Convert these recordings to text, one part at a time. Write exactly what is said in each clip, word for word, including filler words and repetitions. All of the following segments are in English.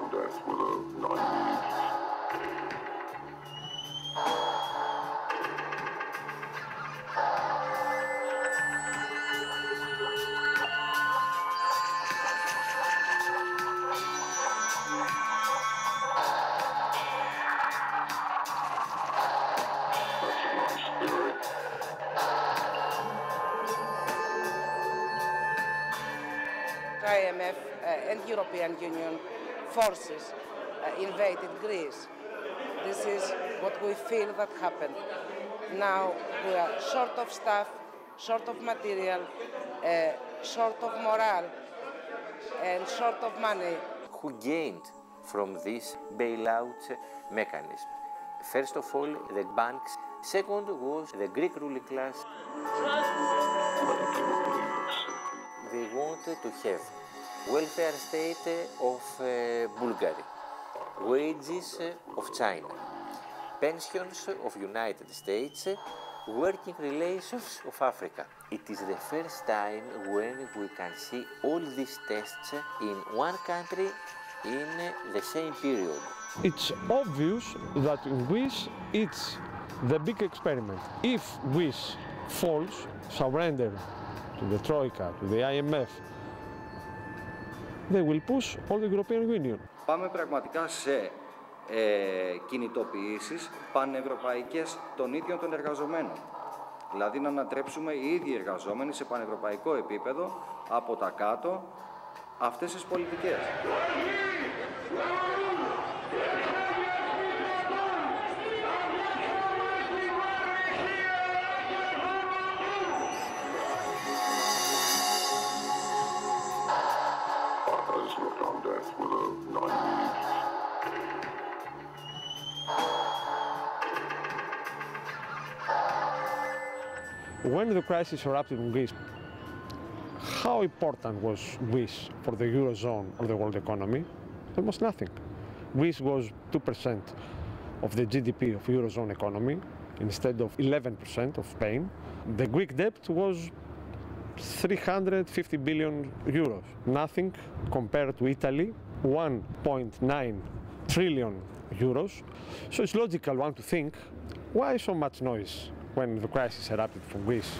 on death with a knife. I M F uh, and European Union forces uh, invaded Greece. This is what we feel that happened. Now we are short of staff, short of material, uh, short of morale, and short of money. Who gained from this bailout mechanism? First of all, the banks. Second was the Greek ruling class. They wanted to have welfare state of uh, Bulgaria, wages of China, pensions of United States, working relations of Africa. It is the first time when we can see all these tests in one country in the same period. It's obvious that in Greece it's the big experiment. If Greece falls, surrender to the Troika, to the I M F, they will push all the European Union. Πάμε πραγματικά σε ε, κινητοποιήσεις πανευρωπαϊκές των ίδιων των εργαζομένων. Δηλαδή να ανατρέψουμε οι ίδιοι εργαζόμενοι σε πανευρωπαϊκό επίπεδο από τα κάτω αυτές τις πολιτικές. When the crisis erupted in Greece, how important was Greece for the Eurozone or the world economy? Almost nothing. Greece was two percent of the G D P of Eurozone economy instead of eleven percent of Spain. The Greek debt was three hundred fifty billion euros. Nothing compared to Italy, one point nine trillion euros. So it's logical one to think, why so much noise when the crisis erupted from Greece?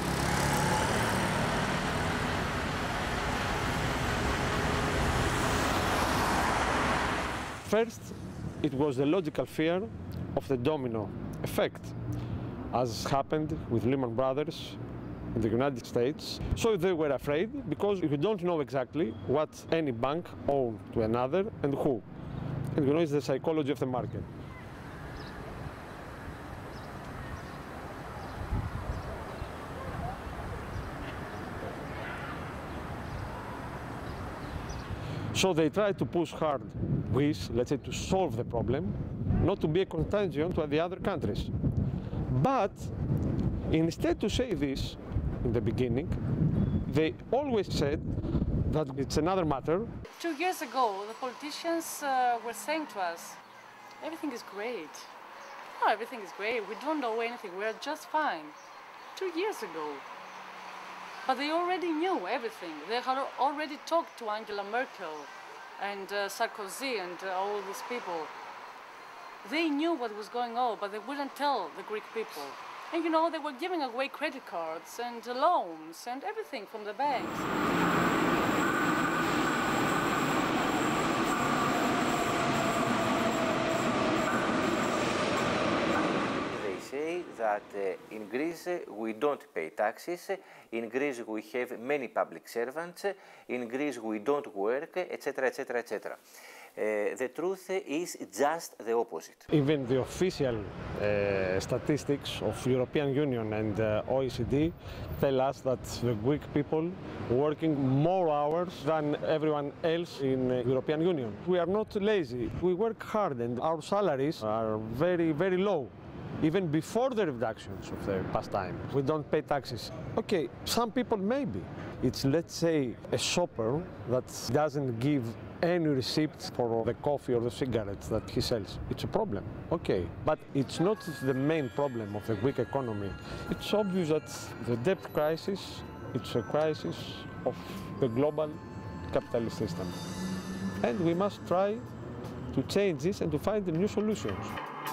First, it was the logical fear of the domino effect, as happened with Lehman Brothers in the United States. So they were afraid because you don't know exactly what any bank owed to another and who. And you know, it's the psychology of the market. So they tried to push hard Greece, let's say, to solve the problem, not to be a contagion to the other countries. But instead to say this in the beginning, they always said that it's another matter. Two years ago, the politicians uh, were saying to us, everything is great. Oh, everything is great. We don't know anything. We're just fine. Two years ago. But they already knew everything. They had already talked to Angela Merkel and uh, Sarkozy and uh, all these people. They knew what was going on, but they wouldn't tell the Greek people. And you know, they were giving away credit cards and loans and everything from the banks. That uh, in Greece uh, we don't pay taxes, in Greece we have many public servants, in Greece we don't work, et cetera, et cetera, et cetera. Uh, the truth is just the opposite. Even the official uh, statistics of European Union and uh, O E C D tell us that the Greek people working more hours than everyone else in the European Union. We are not lazy. We work hard and our salaries are very, very low. Even before the reductions of the past time. We don't pay taxes. Okay, some people maybe. It's, let's say, a shopper that doesn't give any receipt for the coffee or the cigarettes that he sells. It's a problem, okay. But it's not the main problem of the Greek economy. It's obvious that the debt crisis, it's a crisis of the global capitalist system. And we must try to change this and to find new solutions.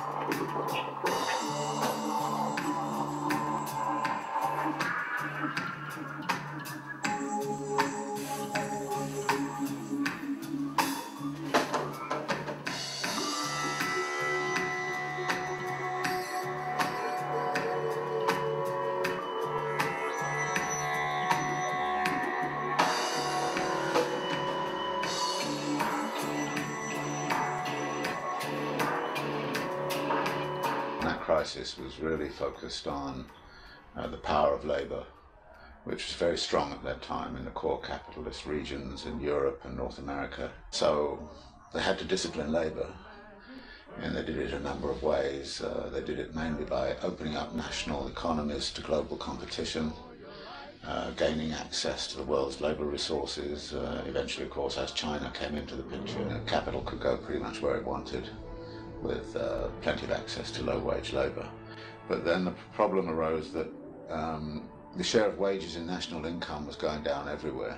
Crisis was really focused on uh, the power of labour, which was very strong at that time in the core capitalist regions in Europe and North America. So they had to discipline labour, and they did it a number of ways. Uh, they did it mainly by opening up national economies to global competition, uh, gaining access to the world's labour resources. Uh, eventually, of course, as China came into the picture, capital could go pretty much where it wanted, with uh, plenty of access to low-wage labour. But then the problem arose that um, the share of wages in national income was going down everywhere.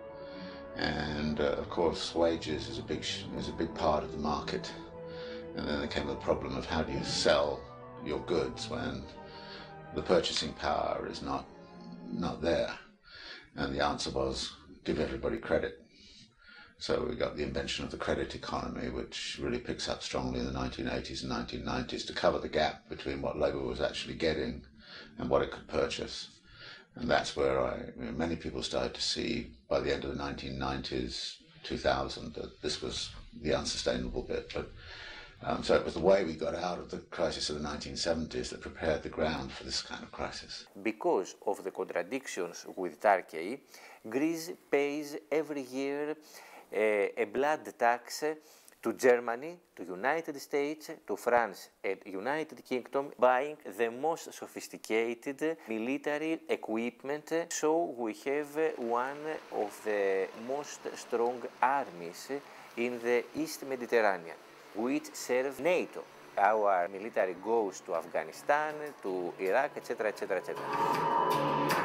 And uh, of course, wages is a big is a big part of the market. And then there came the problem of how do you sell your goods when the purchasing power is not not there. And the answer was give everybody credit. So we got the invention of the credit economy, which really picks up strongly in the nineteen eighties and nineteen nineties to cover the gap between what labour was actually getting and what it could purchase. And that's where I, you know, many people started to see by the end of the nineteen nineties, two thousand, that this was the unsustainable bit. But um, so it was the way we got out of the crisis of the nineteen seventies that prepared the ground for this kind of crisis. Because of the contradictions with Turkey, Greece pays every year a, a blood tax to Germany, to United States, to France and United Kingdom, buying the most sophisticated military equipment. So we have one of the most strong armies in the East Mediterranean, which serve NATO. Our military goes to Afghanistan, to Iraq, et cetera, et cetera, et cetera.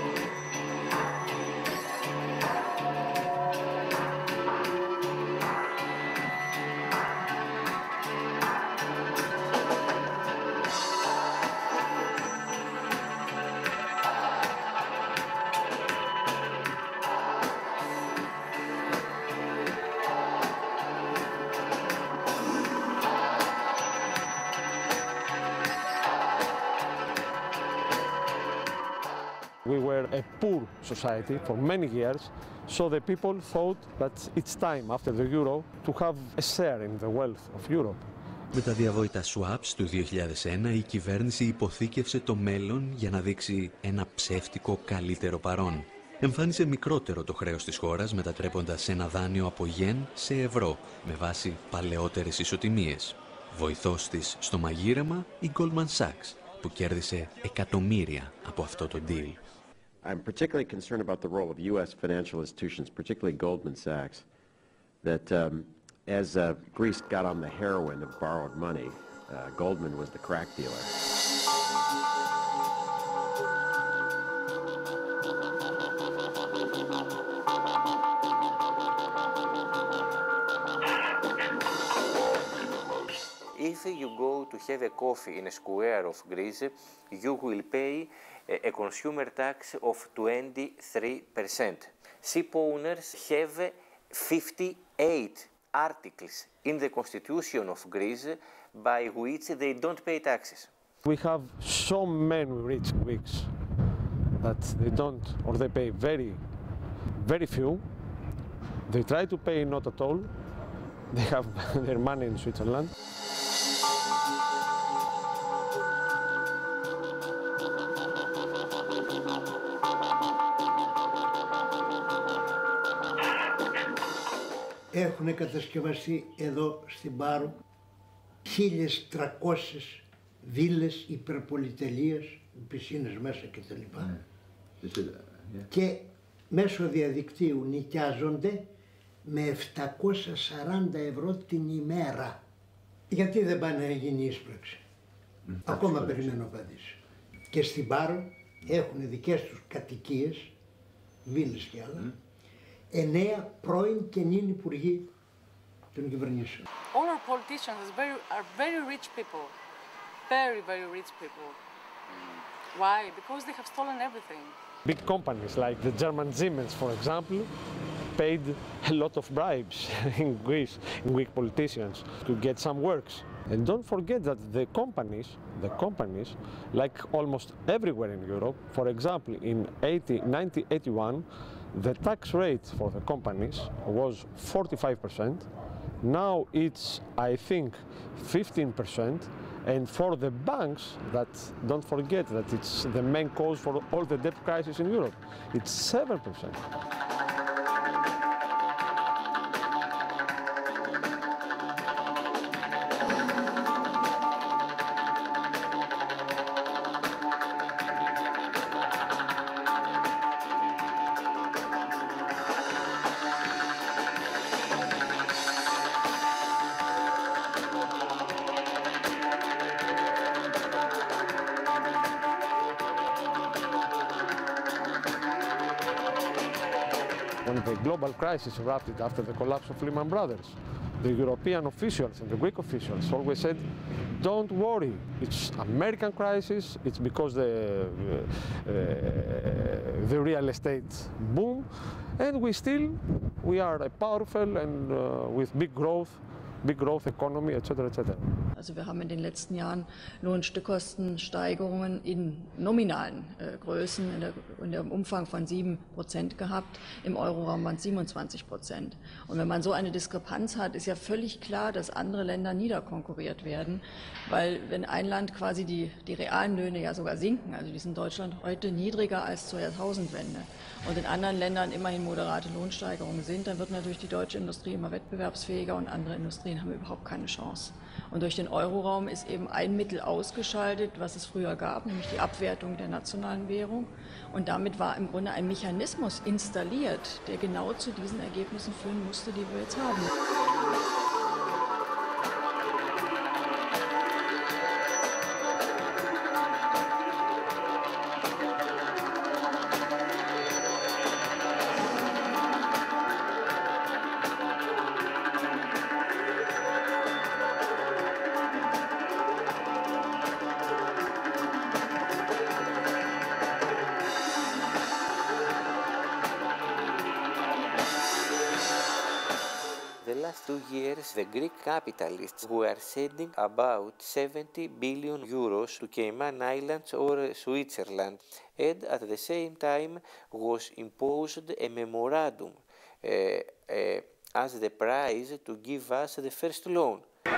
We were a poor society for many years, so the people thought that it's time after the euro to have a share in the wealth of Europe. Με τα διαβόητα swaps του δύο χιλιάδες ένα η κυβέρνηση υποθήκευσε το μέλλον για να δείξει ένα ψεύτικο καλύτερο παρόν. Εμφάνισε μικρότερο το χρέος της χώρας μετατρέποντας ένα δάνειο από γεν σε ευρώ με βάση παλαιότερες ισοτιμίες. Βοηθός της στο μαγείρεμα η Goldman Sachs που κέρδισε εκατομμύρια από αυτό το deal. I'm particularly concerned about the role of U S financial institutions, particularly Goldman Sachs, that um, as uh, Greece got on the heroin of borrowed money, uh, Goldman was the crack dealer. If you go to have a coffee in a square of Greece, you will pay a consumer tax of twenty-three percent. Ship owners have fifty-eight articles in the constitution of Greece by which they don't pay taxes. We have so many rich Greeks that they don't, or they pay very, very few. They try to pay not at all. They have their money in Switzerland. Έχουν κατασκευαστεί εδώ στην Πάρο χίλιες τριακόσιες βίλες υπερπολιτελείας, πισίνες μέσα κτλ. Yeah. Yeah. Και μέσω διαδικτύου νοικιάζονται με επτακόσια σαράντα ευρώ την ημέρα. Γιατί δεν πάνε να γίνει ίσπραξη. Mm. Ακόμα περιμένω απάντηση. Και στην Πάρο έχουν δικές τους κατοικίες, βίλες και άλλα, mm. εννέα πρώην και νυν υπουργοί των κυβερνήσεων. All our politicians are very, are very rich people. Very, very rich people. Why? Because they have stolen everything. Big companies like the German Siemens, for example, paid a lot of bribes in Greece, in Greek politicians, to get some works. And don't forget that the companies, the companies, like almost everywhere in Europe, for example, in nineteen eighty-one, the tax rate for the companies was forty-five percent. Now it's, I think, fifteen percent. And for the banks, that don't forget that it's the main cause for all the debt crisis in Europe. It's seven percent. When the global crisis erupted after the collapse of Lehman Brothers, the European officials and the Greek officials always said, don't worry, it's American crisis, it's because the, uh, uh, the real estate boom, and we still, we are a powerful and uh, with big growth, big growth economy, et cetera, et cetera. Also wir haben in den letzten Jahren Lohnstückkostensteigerungen in nominalen äh, Größen in, der, in dem Umfang von sieben Prozent gehabt. Im Euroraum waren es siebenundzwanzig Prozent. Und wenn man so eine Diskrepanz hat, ist ja völlig klar, dass andere Länder niederkonkurriert werden. Weil wenn ein Land quasi die, die realen Löhne ja sogar sinken, also die sind in Deutschland heute niedriger als zur Jahrtausendwende, und in anderen Ländern immerhin moderate Lohnsteigerungen sind, dann wird natürlich die deutsche Industrie immer wettbewerbsfähiger und andere Industrien haben überhaupt keine Chance. Und durch den Euroraum ist eben ein Mittel ausgeschaltet, was es früher gab, nämlich die Abwertung der nationalen Währung. Und damit war im Grunde ein Mechanismus installiert, der genau zu diesen Ergebnissen führen musste, die wir jetzt haben. The last two years, the Greek capitalists were sending about seventy billion euros to Cayman Islands or Switzerland, and at the same time was imposed a memorandum uh, uh, as the price to give us the first loan.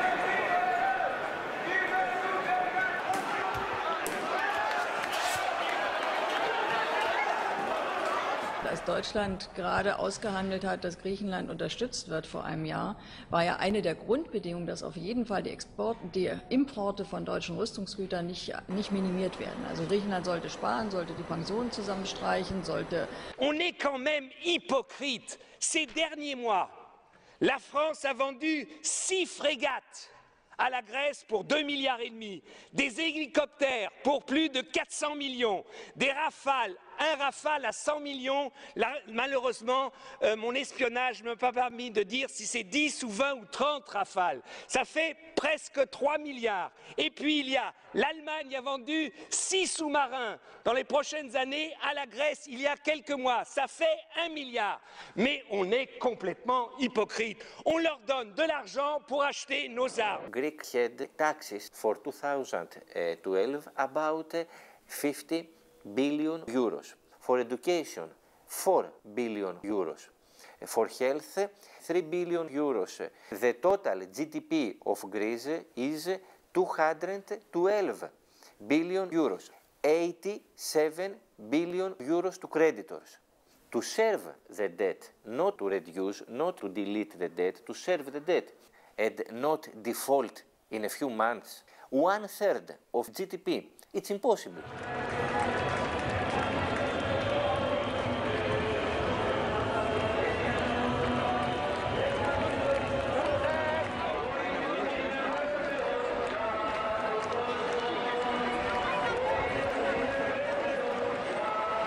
Als Deutschland gerade ausgehandelt hat, dass Griechenland unterstützt wird vor einem Jahr, war ja eine der Grundbedingungen, dass auf jeden Fall die, Export, die Importe von deutschen Rüstungsgütern nicht, nicht minimiert werden. Also Griechenland sollte sparen, sollte die Pensionen zusammenstreichen, sollte... On est quand même hypocrite. Ces derniers mois, la France a vendu six frégates à la Grèce pour deux milliards et demi, des hélicoptères pour plus de quatre cents millions, des Rafales, un Rafale à cent millions. Là, malheureusement, euh, mon espionnage ne m'a pas permis de dire si c'est dix ou vingt ou trente Rafales. Ça fait presque trois milliards. Et puis il y a, l'Allemagne a vendu six sous-marins dans les prochaines années à la Grèce il y a quelques mois. Ça fait un milliard. Mais on est complètement hypocrite. On leur donne de l'argent pour acheter nos armes. Greek had taxes for two thousand twelve about fifty billion euros. For education, four billion euros. For health, three billion euros. The total G D P of Greece is two hundred twelve billion euros. eighty-seven billion euros to creditors. To serve the debt, not to reduce, not to delete the debt, to serve the debt and not default in a few months, one third of G D P. It's impossible.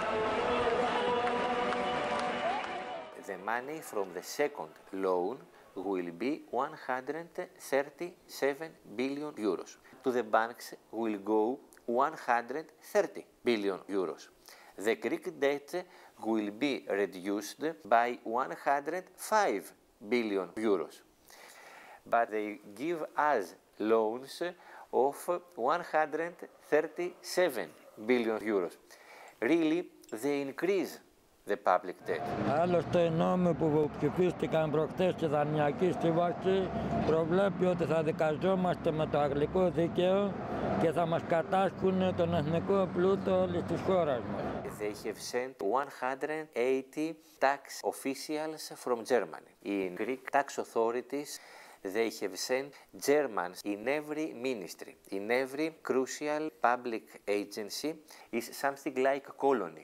The money from the second loan will be one hundred thirty-seven billion euros. To the banks will go one hundred thirty billion euros. The Greek debt will be reduced by one hundred five billion euros. But they give us loans of one hundred thirty-seven billion euros. Really, they increase the public debt. Άλλωστε, οι νόμοι που ψηφίστηκαν προχτές στη Δανειακή Σύμβαση προβλέπει ότι θα δικαζόμαστε με το αγγλικό δίκαιο και θα μας κατάσχουν τον εθνικό πλούτο όλης της χώρας μας. They have sent one hundred eighty tax officials from Germany. In Greek tax authorities, they have sent Germans in every ministry, in every crucial public agency. Is something like a colony.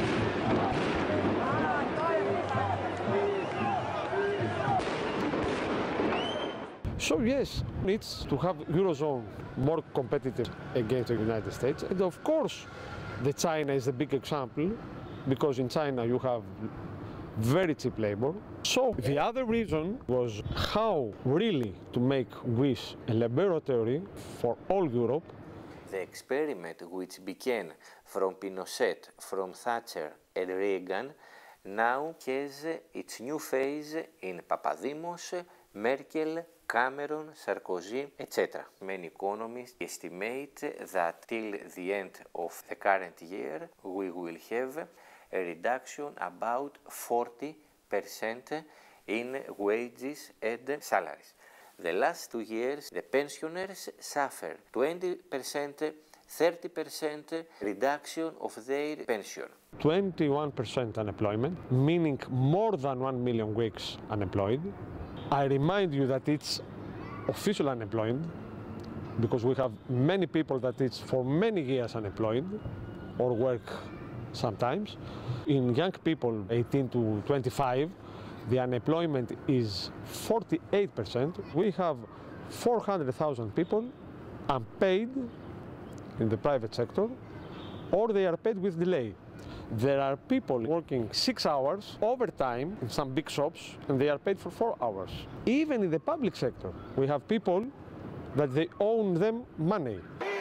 So yes, it's to have Eurozone more competitive against the United States. And of course, the China is a big example, because in China you have very cheap labor. So the other reason was how really to make Greece a laboratory for all Europe. The experiment which began from Pinochet, from Thatcher and Reagan, now has its new phase in Papadimos, Merkel, Cameron, Sarkozy, et cetera. Many economists estimate that till the end of the current year we will have a reduction about forty percent in wages and salaries. The last two years the pensioners suffer twenty percent, thirty percent reduction of their pension. twenty-one percent unemployment, meaning more than one million Greeks unemployed. I remind you that it's official unemployed, because we have many people that it's for many years unemployed or work sometimes. In young people eighteen to twenty-five, the unemployment is forty-eight percent. We have four hundred thousand people unpaid in the private sector, or they are paid with delay. There are people working six hours overtime in some big shops, and they are paid for four hours. Even in the public sector, we have people that they owe them money.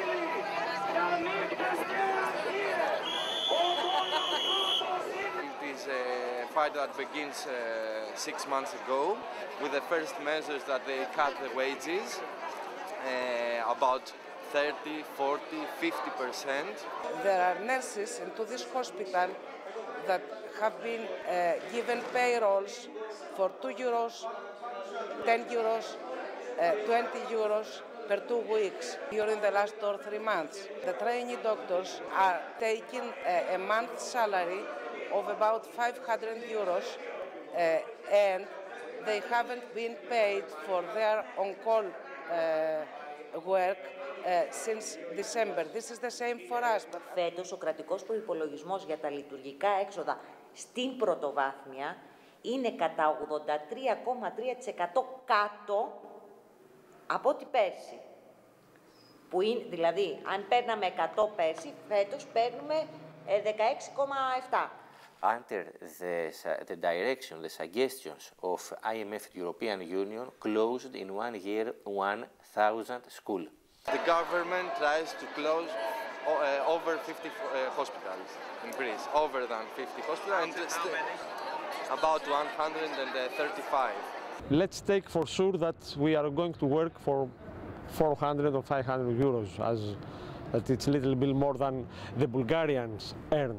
It is a fight that begins uh, six months ago with the first measures that they cut the wages uh, about thirty, forty, fifty percent. There are nurses into this hospital that have been uh, given payrolls for two euros, ten euros, uh, twenty euros per two weeks during the last two or three months. The trainee doctors are taking a, a month's salary of about five hundred euros uh, and they haven't been paid for their on-call uh, work Uh, since December. This is the same for us. But... Φέτος ο κρατικός προϋπολογισμός για τα λειτουργικά έξοδα στην πρωτοβάθμια είναι κατά ογδόντα τρία κόμμα τρία τοις εκατό κάτω από ό,τι πέρσι. Που είναι, δηλαδή, αν παίρναμε εκατό πέρσι, φέτος παίρνουμε δεκαέξι κόμμα επτά. Under the, the direction, the suggestions of I M F, the European Union, closed in one year one thousand schools. The government tries to close uh, over fifty uh, hospitals in Greece, over than fifty hospitals, and about one hundred thirty-five. Let's take for sure that we are going to work for four hundred or five hundred euros, as that it's a little bit more than the Bulgarians earn.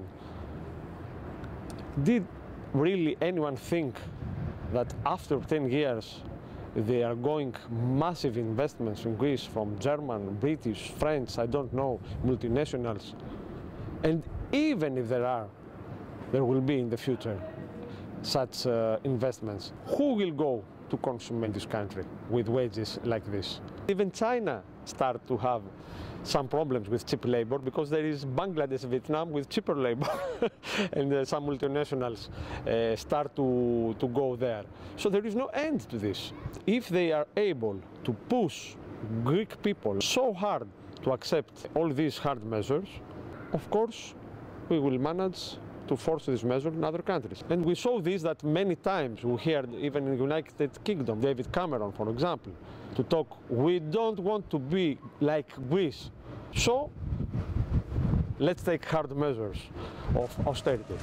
Did really anyone think that after ten years they are going massive investments in Greece from German, British, French, I don't know, multinationals? And even if there are, there will be in the future such uh, investments, who will go to consume in this country with wages like this? Even China start to have some problems with cheap labor, because there is Bangladesh, Vietnam with cheaper labor and uh, some multinationals uh, start to, to go there. So there is no end to this. If they are able to push Greek people so hard to accept all these hard measures, of course we will manage to force this measure in other countries. And we saw this that many times. We heard even in the United Kingdom, David Cameron, for example, to talk, we don't want to be like Greece. So let's take hard measures of austerity.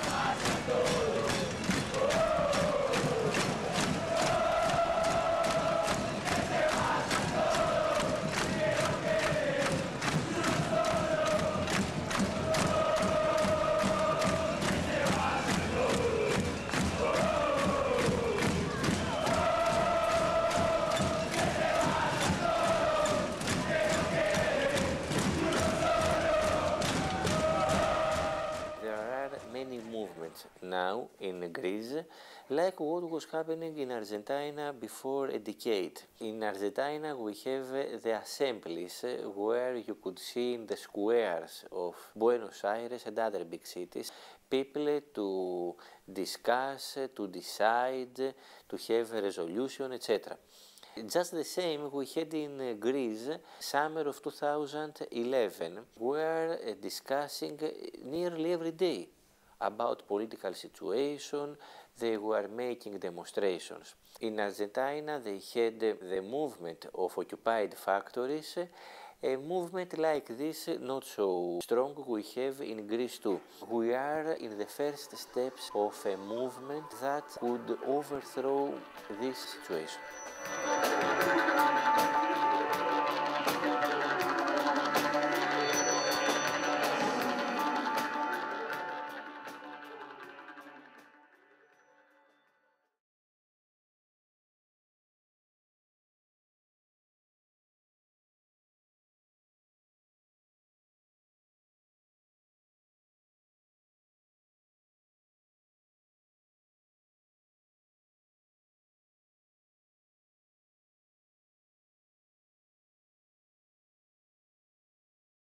Now in Greece, like what was happening in Argentina before a decade. In Argentina we have the assemblies where you could see in the squares of Buenos Aires and other big cities people to discuss, to decide, to have a resolution, et cetera. Just the same we had in Greece, summer of two thousand eleven, we were discussing nearly every day about political situation. They were making demonstrations. In Argentina they had the movement of occupied factories, a movement like this not so strong we have in Greece too. We are in the first steps of a movement that could overthrow this situation.